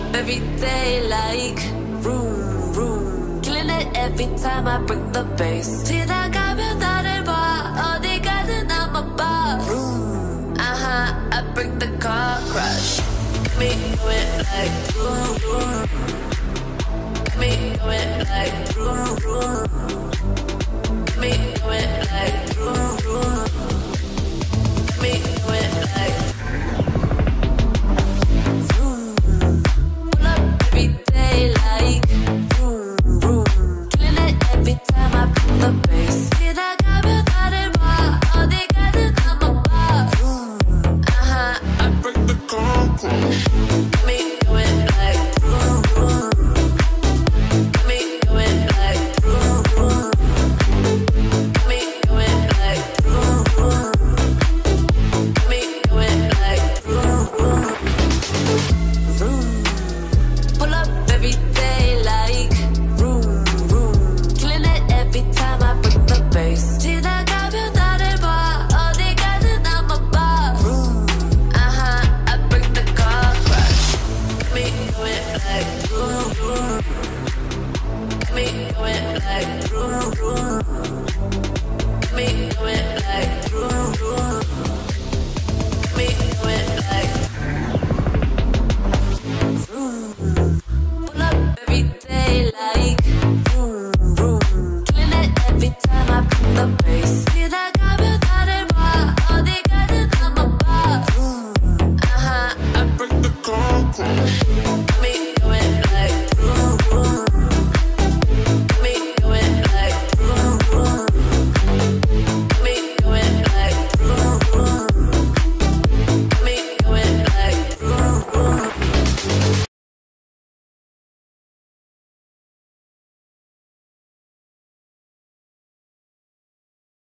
every day like vroom, vroom. Killing it every time I break the bass. 지나가면 나를 봐. 어디 가든 I'm a boss. Vroom, I break the car crash. Me do it like vroom, vroom. Me do it like vroom, vroom. Me do it like vroom, vroom. Me do it like vroom. Pull up every day like vroom, vroom. Killing it every time I put the bass. 지나가면 나를 봐. 어디 가든 I'm a boss. Vroom, I break the concrete. Me do it like vroom, vroom. Me do it like vroom, vroom. Me do it like vroom, vroom. Me do it like vroom, vroom. Vroom. Pull up every day like vroom, vroom. Killing it every time I break the bass. 지나가면 나를 봐. 어디 가든 I'm a boss. Vroom, I break the car crash. Me do it like vroom, vroom. Me do it like vroom, vroom. Me do it like vroom, vroom. Me do it like vroom. Pull up every day like vroom, vroom. Killing it every time I put the bass. 지나가면 나를 봐. 어디 가든 I'm a boss. Vroom, I break the concrete. Me